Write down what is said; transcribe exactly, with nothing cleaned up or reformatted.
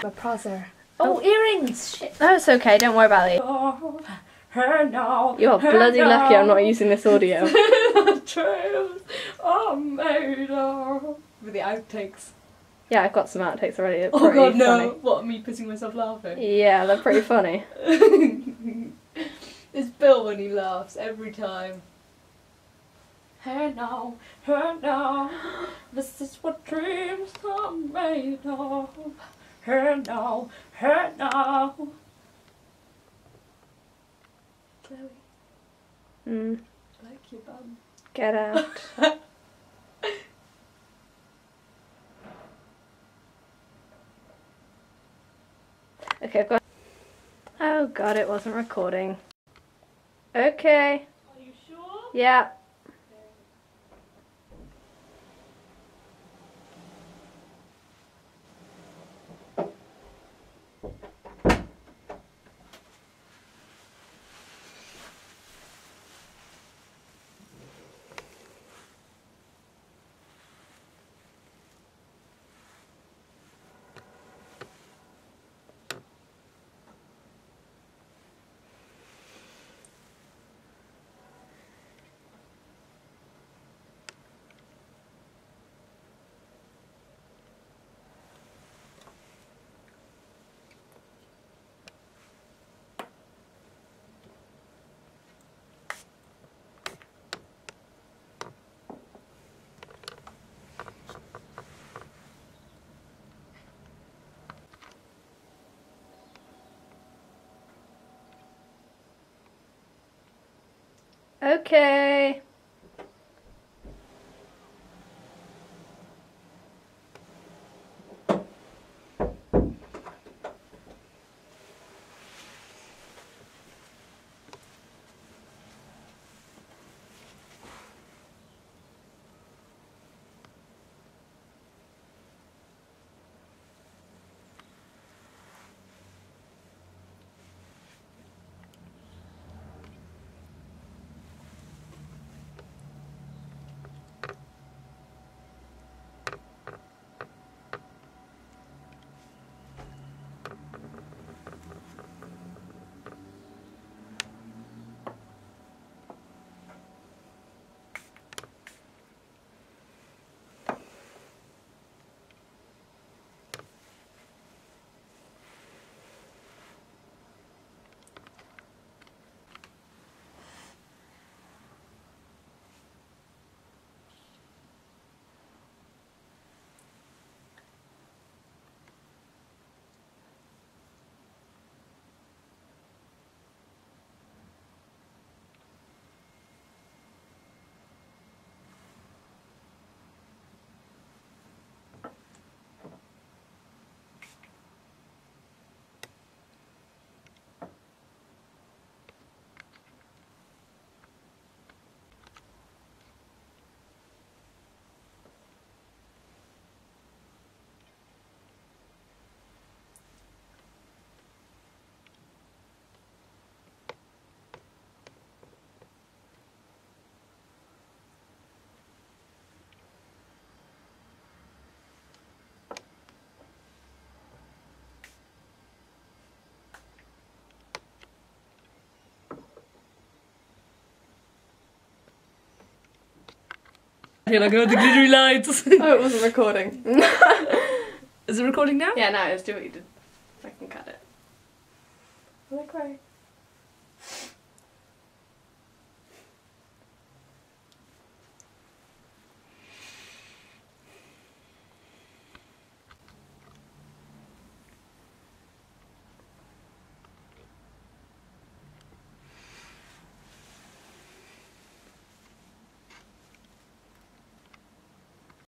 My brother. Oh, oh, earrings! Shit. That's okay, don't worry about it. Oh, her now, You're bloody now. lucky I'm not using this audio. The trails are made of. With the outtakes. Yeah, I've got some outtakes already. They're Oh god, funny. no. What, me pissing myself laughing? Yeah, they're pretty funny. It's Bill when he laughs every time. Her now, her now, this is what dreams are made of. Her now, her now. Chloe, Mm. I like your bum. Get out. Okay, I've got... Oh god, it wasn't recording. Okay. Are you sure? Yeah. Okay. I feel like I got the glittery lights. Oh, it wasn't recording. Is it recording now? Yeah, no, let's do what you did. I can cut it. Will I cry?